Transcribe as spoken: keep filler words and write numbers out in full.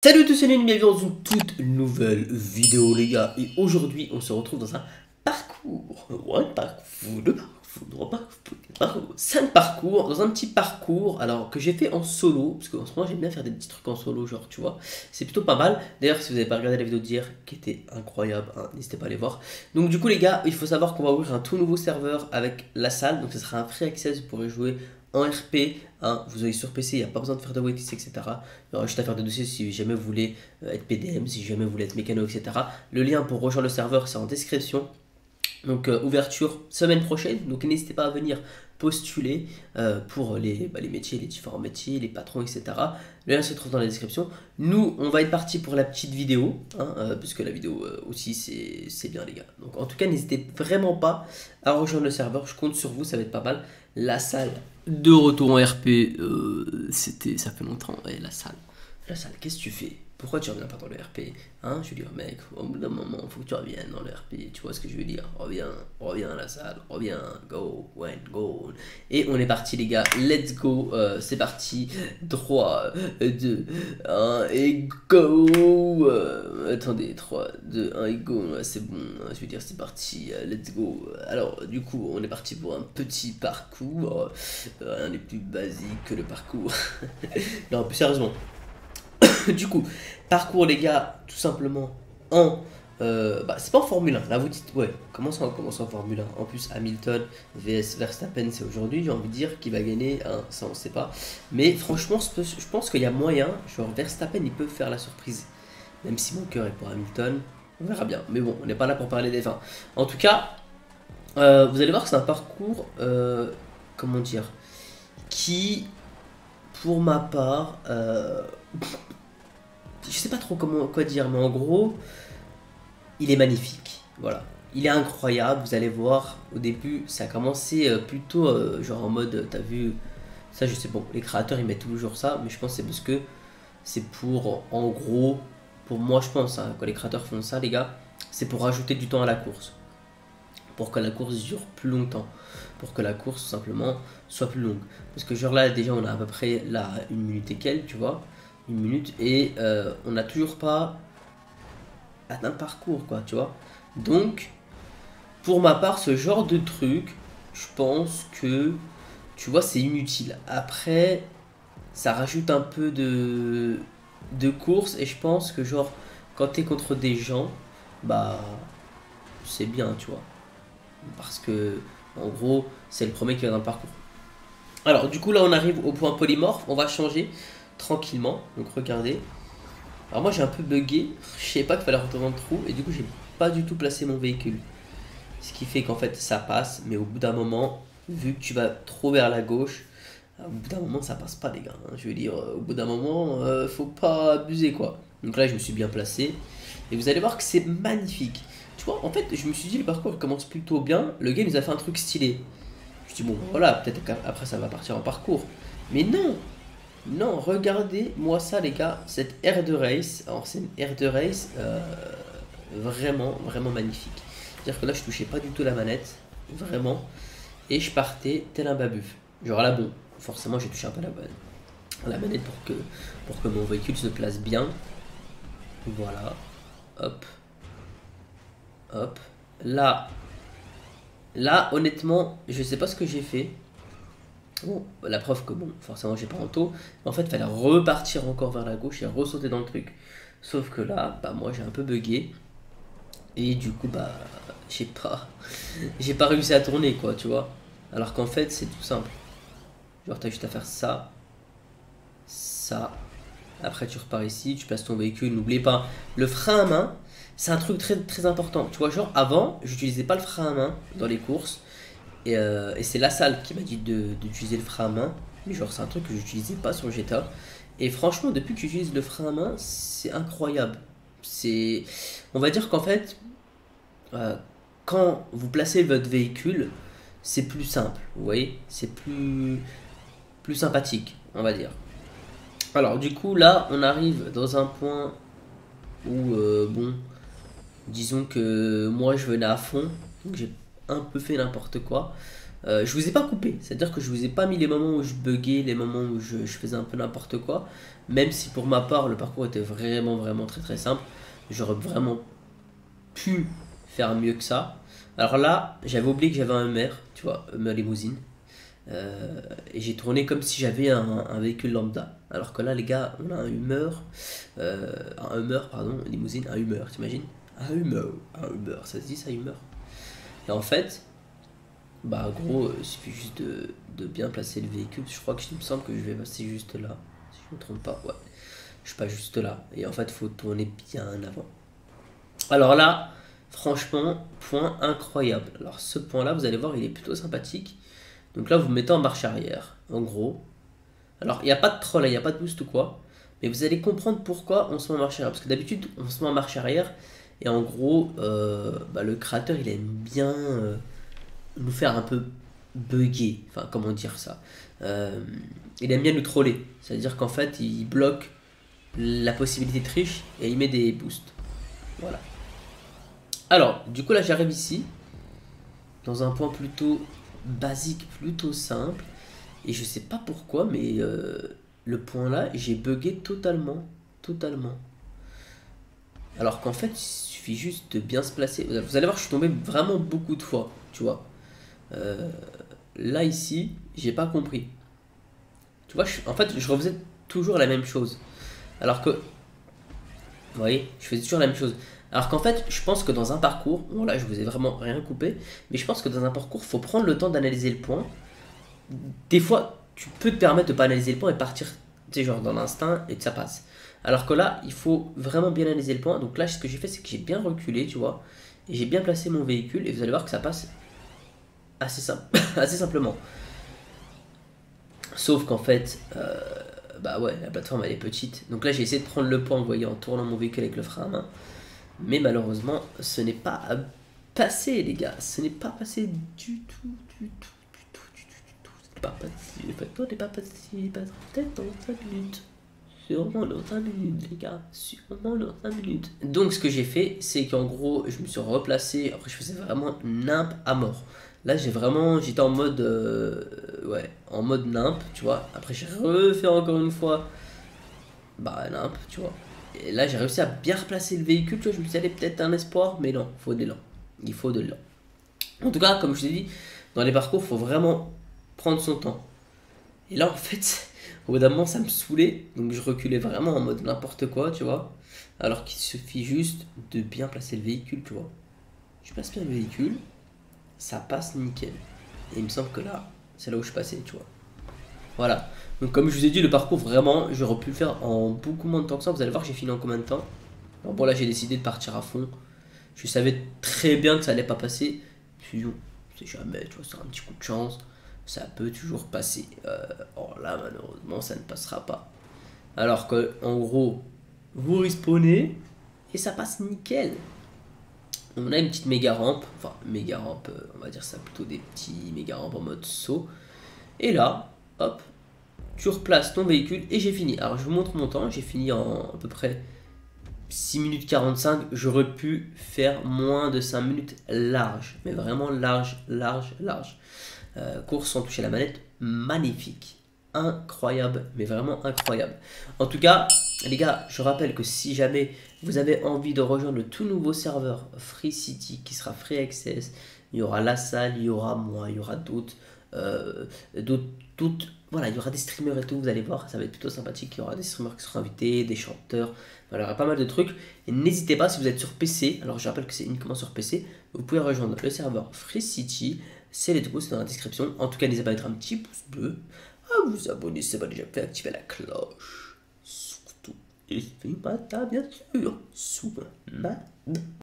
Salut à tous, c'est Léon, bienvenue dans une toute nouvelle vidéo les gars. Et aujourd'hui on se retrouve dans un parcours, un parcours, deux parcours, parcours, cinq parcours, dans un petit parcours alors que j'ai fait en solo, parce qu'en ce moment j'aime bien faire des petits trucs en solo, genre tu vois, c'est plutôt pas mal. D'ailleurs si vous n'avez pas regardé la vidéo d'hier, qui était incroyable, hein, n'hésitez pas à aller voir. Donc du coup les gars, il faut savoir qu'on va ouvrir un tout nouveau serveur avec la salle, donc ce sera un free access, vous pourrez jouer en R P, hein, vous avez sur P C, il n'y a pas besoin de faire de waitlist, et cetera. Il y aura juste à faire des dossiers si jamais vous voulez être P D M, si jamais vous voulez être mécano, et cetera. Le lien pour rejoindre le serveur, c'est en description. Donc euh, ouverture semaine prochaine, donc n'hésitez pas à venir postuler euh, pour les, bah, les métiers, les différents métiers, les patrons, et cetera. Le lien se trouve dans la description. Nous, on va être parti pour la petite vidéo, hein, euh, puisque la vidéo euh, aussi, c'est bien les gars. Donc en tout cas, n'hésitez vraiment pas à rejoindre le serveur, je compte sur vous, ça va être pas mal. La salle de retour en R P, euh, c'était, ça fait longtemps, et la salle, la salle, qu'est-ce que tu fais? Pourquoi tu reviens pas dans le R P? Hein, je veux dire, mec, au bout d'un moment, faut que tu reviennes dans le R P. Tu vois ce que je veux dire? Reviens, reviens à la salle, reviens, go, when, go. Et on est parti, les gars, let's go. Euh, c'est parti. trois, deux, un, et go. Euh, attendez, trois, deux, un, et go. C'est bon, je veux dire, c'est parti, let's go. Alors, du coup, on est parti pour un petit parcours. Rien n'est plus basique que le parcours. Non, plus sérieusement. Du coup, parcours les gars, tout simplement en... Euh, bah, c'est pas en Formule un, là vous dites, ouais, comment ça on commence en Formule un? En plus, Hamilton V S Verstappen, c'est aujourd'hui, j'ai envie de dire, qui va gagner, hein, ça on sait pas. Mais franchement, je pense qu'il y a moyen, genre Verstappen, il peut faire la surprise. Même si mon cœur est pour Hamilton, on verra bien. Mais bon, on n'est pas là pour parler des fins. En tout cas, euh, vous allez voir que c'est un parcours, euh, comment dire, qui, pour ma part... Euh, je sais pas trop comment quoi dire, mais en gros, il est magnifique. Voilà, il est incroyable. Vous allez voir, au début, ça a commencé euh, plutôt euh, genre en mode, t'as vu, ça je sais bon, les créateurs ils mettent toujours ça, mais je pense que c'est parce que c'est pour, en gros, pour moi je pense, hein, quand les créateurs font ça, les gars, c'est pour rajouter du temps à la course, pour que la course dure plus longtemps, pour que la course simplement soit plus longue. Parce que genre là déjà on a à peu près là une minute et quelques, tu vois. Une minute et euh, on n'a toujours pas atteint le parcours quoi, tu vois. Donc pour ma part ce genre de truc, je pense que tu vois c'est inutile. Après ça rajoute un peu de de course et je pense que genre quand t'es contre des gens, bah c'est bien, tu vois, parce que en gros c'est le premier qui va dans le parcours. Alors du coup là on arrive au point polymorphe, on va changer tranquillement, donc regardez. Alors moi j'ai un peu bugué, je savais pas qu'il fallait rentrer dans le trou et du coup j'ai pas du tout placé mon véhicule. Ce qui fait qu'en fait ça passe, mais au bout d'un moment, vu que tu vas trop vers la gauche, au bout d'un moment ça passe pas les gars, hein. Je veux dire, au bout d'un moment, euh, faut pas abuser quoi. Donc là je me suis bien placé et vous allez voir que c'est magnifique. Tu vois, en fait je me suis dit le parcours commence plutôt bien, le gars il nous a fait un truc stylé. Je dis bon voilà, peut-être qu'après ça va partir en parcours. Mais non! Non, regardez-moi ça les gars, cette aire de race, alors c'est une aire de race euh, vraiment, vraiment magnifique. C'est-à-dire que là je touchais pas du tout la manette, vraiment, et je partais tel un babuf. Genre là bon, forcément j'ai touché un peu la, la manette pour que, pour que mon véhicule se place bien. Voilà, hop, hop, là, là honnêtement je sais pas ce que j'ai fait. Bon, la preuve que bon, forcément j'ai pas en taux, mais en fait il fallait repartir encore vers la gauche et ressauter dans le truc. Sauf que là, bah moi j'ai un peu bugué, et du coup bah j'ai pas, j'ai pas réussi à tourner quoi, tu vois. Alors qu'en fait c'est tout simple. Genre t'as juste à faire ça, ça, après tu repars ici, tu places ton véhicule, n'oublie pas, le frein à main, c'est un truc très très important. Tu vois, genre avant, j'utilisais pas le frein à main dans les courses. Et, euh, et c'est la salle qui m'a dit d'utiliser le frein à main. Mais genre c'est un truc que j'utilisais pas sur G T A. Et franchement depuis que j'utilise le frein à main, c'est incroyable. C'est, on va dire qu'en fait, euh, quand vous placez votre véhicule, c'est plus simple. Vous voyez, c'est plus, plus sympathique, on va dire. Alors du coup là, on arrive dans un point où, euh, bon, disons que moi je venais à fond. Donc j'ai un peu fait n'importe quoi. Euh, je vous ai pas coupé, c'est-à-dire que je vous ai pas mis les moments où je buguais, les moments où je, je faisais un peu n'importe quoi, même si pour ma part le parcours était vraiment vraiment très très simple, j'aurais vraiment pu faire mieux que ça. Alors là, j'avais oublié que j'avais un Hummer, tu vois, Hummer limousine, euh, et j'ai tourné comme si j'avais un, un véhicule lambda. Alors que là, les gars, on a un Hummer, euh, un Hummer, pardon, limousine, un Hummer, t'imagines? Un Hummer, un Hummer, ça se dit ça, Hummer? Et en fait, bah, en gros, il suffit juste de, de bien placer le véhicule. Je crois que il me semble que je vais passer juste là. Si je me trompe pas, ouais. Je suis pas juste là. Et en fait, il faut tourner bien en avant. Alors là, franchement, point incroyable. Alors ce point-là, vous allez voir, il est plutôt sympathique. Donc là, vous mettez en marche arrière, en gros. Alors, il n'y a pas de troll, il n'y a pas de boost ou quoi. Mais vous allez comprendre pourquoi on se met en marche arrière. Parce que d'habitude, on se met en marche arrière. Et en gros, euh, bah, le créateur, il aime bien... euh, nous faire un peu bugger, enfin comment dire ça. Euh, il aime bien nous troller, c'est-à-dire qu'en fait il bloque la possibilité de triche et il met des boosts. Voilà. Alors, du coup là j'arrive ici, dans un point plutôt basique, plutôt simple, et je sais pas pourquoi, mais euh, le point là, j'ai bugué totalement, totalement. Alors qu'en fait, il suffit juste de bien se placer. Vous allez voir, je suis tombé vraiment beaucoup de fois, tu vois. Euh, là ici, j'ai pas compris. Tu vois, je- en fait, je refaisais toujours la même chose. Alors que, vous voyez, je faisais toujours la même chose. Alors qu'en fait, je pense que dans un parcours, bon là, je vous ai vraiment rien coupé, mais je pense que dans un parcours, faut prendre le temps d'analyser le point. Des fois, tu peux te permettre de pas analyser le point et partir, tu sais, genre dans l'instinct et que ça passe. Alors que là, il faut vraiment bien analyser le point. Donc là, ce que j'ai fait, c'est que j'ai bien reculé, tu vois, et j'ai bien placé mon véhicule, et vous allez voir que ça passe assez simple, assez simplement. Sauf qu'en fait, euh, bah ouais, la plateforme elle est petite. Donc là j'ai essayé de prendre le point, vous voyez, en tournant mon véhicule avec le frein à main. Mais malheureusement, ce n'est pas passé, les gars. Ce n'est pas passé du tout, du tout, du tout, du tout, du tout. Ce n'est pas passé. Le facteur n'est pas passé. Il passera peut-être dans cinq minutes. Sûrement dans cinq minutes, les gars. Sûrement dans cinq minutes. Donc ce que j'ai fait, c'est qu'en gros, je me suis replacé. Après, je faisais vraiment nimp à mort. Là, j'ai vraiment, j'étais en mode, euh, ouais, en mode nimp, tu vois. Après, j'ai refait encore une fois, bah nimp, tu vois. Et là, j'ai réussi à bien replacer le véhicule, tu vois. Je me suis dit, allez, peut-être un espoir, mais non, il faut de l'élan. Il faut de l'élan. En tout cas, comme je t'ai dit, dans les parcours, il faut vraiment prendre son temps. Et là, en fait, au bout d'un moment, ça me saoulait. Donc, je reculais vraiment en mode n'importe quoi, tu vois. Alors qu'il suffit juste de bien placer le véhicule, tu vois. Je place bien le véhicule, ça passe nickel. Et il me semble que là, c'est là où je passais, tu vois. Voilà. Donc, comme je vous ai dit, le parcours, vraiment, j'aurais pu le faire en beaucoup moins de temps que ça. Vous allez voir que j'ai fini en combien de temps. Alors, bon, là, j'ai décidé de partir à fond. Je savais très bien que ça allait pas passer. Puis, on sait jamais, tu vois, c'est un petit coup de chance. Ça peut toujours passer. Euh, or là, malheureusement, ça ne passera pas. Alors que, en gros, vous respawnez et ça passe nickel. On a une petite méga rampe, enfin méga rampe, euh, on va dire ça plutôt des petits méga rampes en mode saut. Et là, hop, tu replaces ton véhicule et j'ai fini. Alors je vous montre mon temps, j'ai fini en à peu près six minutes quarante-cinq. J'aurais pu faire moins de cinq minutes large, mais vraiment large, large, large. Euh, course sans toucher la manette, magnifique. Incroyable, mais vraiment incroyable. En tout cas, les gars, je rappelle que si jamais vous avez envie de rejoindre le tout nouveau serveur Free City qui sera Free Access, il y aura la salle, il y aura moi, il y aura d'autres, euh, d'autres, d'autres- voilà, il y aura des streamers et tout, vous allez voir, ça va être plutôt sympathique. Il y aura des streamers qui seront invités, des chanteurs, voilà, il y aura pas mal de trucs. Et n'hésitez pas, si vous êtes sur P C, alors je rappelle que c'est uniquement sur P C, vous pouvez rejoindre le serveur Free City. C'est les deux, c'est dans la description. En tout cas, n'hésitez pas à mettre un petit pouce bleu, à vous abonner si ce n'est pas déjà fait, activer la cloche. Surtout, et faites bien sûr, sous ma